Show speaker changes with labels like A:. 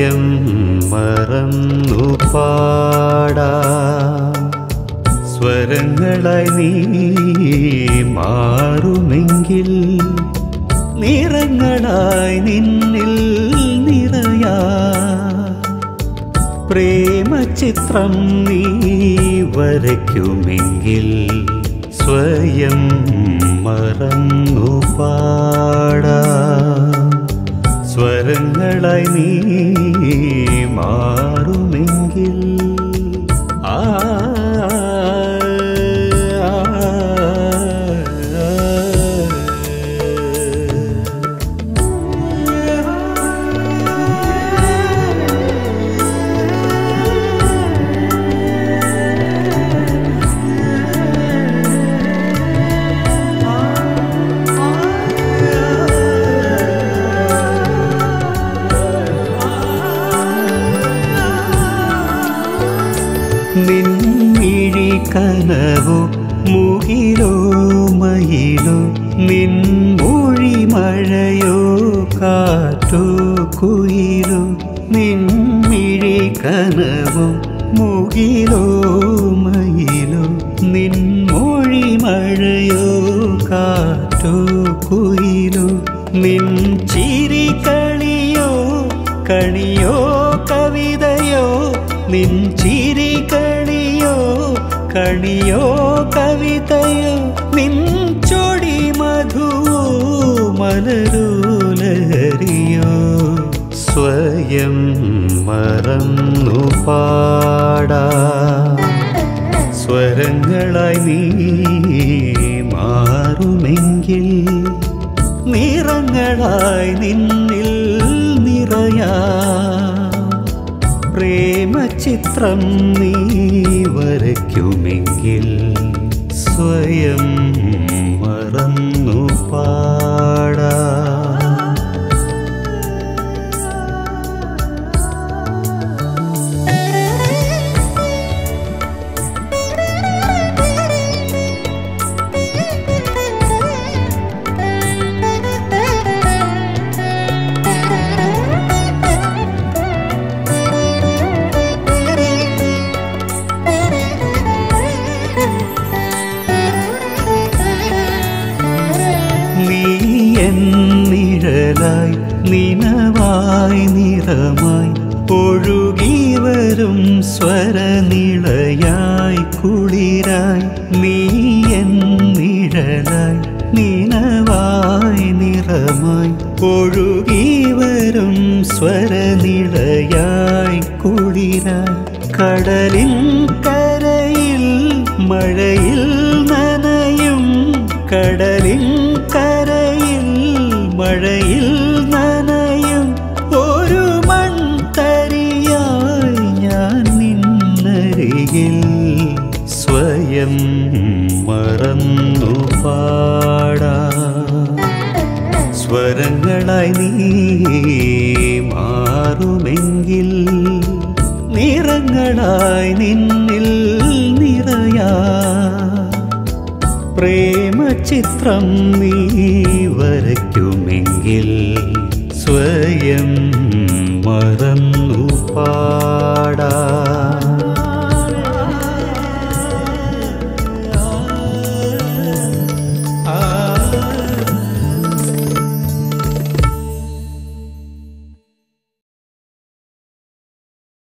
A: സ്വയം മറന്നു പാടാം. സ്വരങ്ങളായി നീ മാറുമെങ്കിൽ നിറങ്ങളായി നിന്നിൽ നിറയാ. പ്രേമചിത്രം നീ വരയ്ക്കുമെങ്കിൽ സ്വയം മറന്നു പാടാം. സ്വരങ്ങളായി നീ മാറുമെങ്കിൽ നിൻമിഴി കനവോ മുകിലോ മയിലോ, നിൻമൊഴി മഴയോ കാറ്റോ കുയിലോ. നിൻമിഴി കനവോ മുകിലോ മയിലോ, നിൻമൊഴി മഴയോ കാറ്റോ കുയിലോ. നിൻ ചിരി കളിയോ കണിയോ കവിതയോ, നിൻ ചിരി കളിയോ കണിയോ കവിതയോ. നിൻ ചൊടി മധുവോ മലരോ ലഹരിയോ. സ്വയം മറന്നു പാടാം. സ്വരങ്ങളായി നീ മാറുമെങ്കിൽ നിറങ്ങളായി നിന്നിൽ നിറയാ. പ്രേമചിത്രം നീ വരയ്ക്കുമെങ്കിൽ സ്വയം മറന്നു പാടാം. നിഴലായി നിനവായി നിറമായി ഒഴുകി വരും സ്വരനിളയായി കുളിരായി. നീ എൻ നിഴലായി നിനവായി നിറമായി ഒഴുകി വരും സ്വരനിളയായി കുളിരായി. കടലിൻ കരയിൽ മഴയിൽ നനയും, കടലിൻ കരയിൽ മഴയിൽ നനയും. ഒരു മൺതരിയായി ഞാൻ നിന്നരികിൽ സ്വയം മറന്നു പാടാം. സ്വരങ്ങളായി നീ മാറുമെങ്കിൽ നിറങ്ങളായി നിന്നിൽ നിറയാ. പ്രേമചിത്രം നീ വരയ്ക്കുമെങ്കിൽ സ്വയം മറന്നു പാടാം.